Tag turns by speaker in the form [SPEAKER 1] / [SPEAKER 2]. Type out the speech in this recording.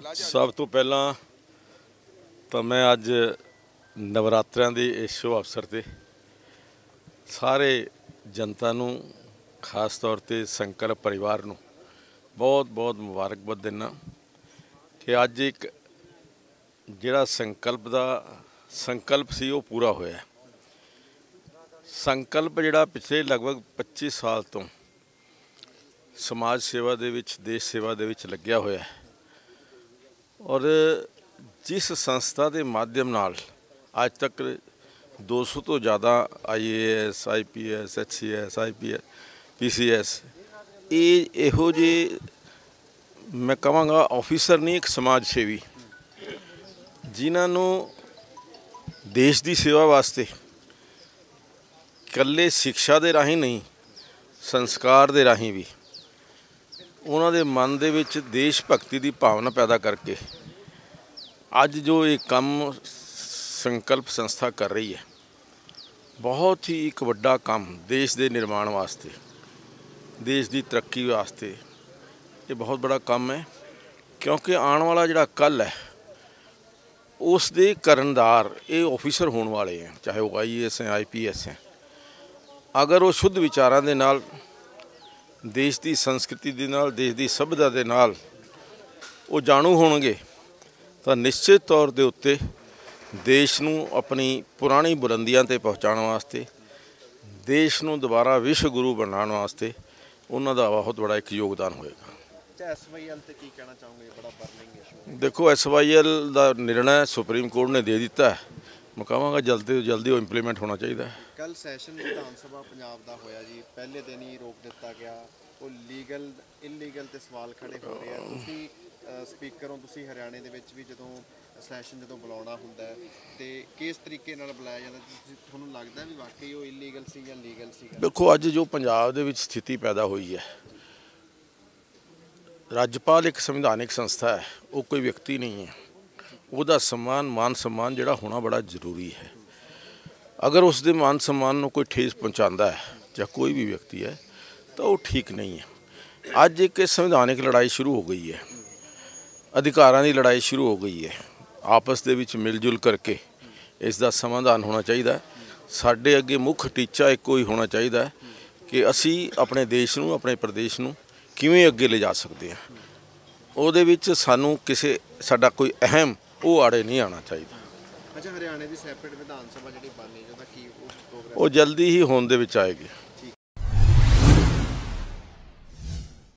[SPEAKER 1] सब तो पहला तो मैं अज नवरात्रियां दी इस शुभ अवसर ते सारे जनता नूं खास तौर पर संकल्प परिवार नूं बहुत बहुत मुबारकबाद देना कि अज एक जिहड़ा संकल्प सी वो पूरा होया। संकल्प जिहड़ा पिछले लगभग 25 साल तो समाज सेवा दे विच देश सेवा दे विच लग्या होया है और जिस संस्था के माध्यम नाल आज तक 200 तो ज़्यादा IAS IPS HCS IPS PCS इहो जे मैं कहांगा ऑफिसर नहीं एक समाज सेवी जिन्होंने देश की सेवा वास्ते कल्ले शिक्षा के राही नहीं संस्कार के राही भी उन्होंने मन दे विच देश भगती की भावना पैदा करके अज जो ये काम संकल्प संस्था कर रही है बहुत ही एक वड्डा काम देश के निर्माण वास्ते देश की तरक्की वास्ते ये बहुत बड़ा काम है क्योंकि आने वाला जिहड़ा कल है उस दे करनदार ये ऑफिसर होने वाले हैं चाहे वो IAS हैं IPS हैं। अगर वो शुद्ध विचारां दे नाल देश की संस्कृति दे नाल देश की सभ्यता दे नाल वो जाणू होणगे तो निश्चित तौर के उत्ते देश नूं अपनी पुरानी बुलंदियां ते पहुँचाने वास्ते देश नूं दोबारा विश्व गुरु बनाने वास्ते उन्हां दा बहुत बड़ा एक योगदान होएगा।
[SPEAKER 2] SYL ते की कहना चाहूँगे? बड़ा बर्निंग इशू
[SPEAKER 1] देखो SYL का निर्णय सुप्रीम कोर्ट ने दे दिता है, मैं कहांगा जल्दी तो जल्दी वो इंप्लीमेंट होना चाहिए।
[SPEAKER 2] कल सैशन विधान सभा पंजाब का होया जी, पहले दिन ही रोक दिता गया, वो लीगल इलीगल ते सवाल खड़े हो रहे हैं। तुसी स्पीकर हो, तुसी हरियाणे दे विच भी जदों सैशन जदों बुलाउणा हुंदा है ते किस तरीके नाल बुलाया जांदा, तुहानूं लगदा भी वाकई वो इलीगल सी या लीगल सी?
[SPEAKER 1] देखो अज जो पंजाब दे विच स्थिति पैदा हुई है, राज्यपाल एक संविधानिक संस्था है, वो कोई व्यक्ति नहीं है, उसका सम्मान मान सम्मान जिहड़ा होना बड़ा जरूरी है। अगर उसके मान सम्मान को कोई ठेस पहुँचाता है चाहे कोई भी व्यक्ति है तो वो ठीक नहीं है। अज एक संविधानिक लड़ाई शुरू हो गई है, अधिकारां की लड़ाई शुरू हो गई है, आपस दे विच मिलजुल करके इसका समाधान होना चाहिए। साडे अगे मुख टीचा एक कोई होना चाहिए कि असी अपने देश नूं अपने प्रदेश नूं किवें अगे ले जा सकते हैं। उहदे विच सानूं किसे साडा कोई अहम वो आड़े नहीं आना चाहिए।
[SPEAKER 2] अच्छा, हरियाणे की सैपरेट विधान सभा जी बननी जो की
[SPEAKER 1] वो जल्दी ही होने दे विच आएगी।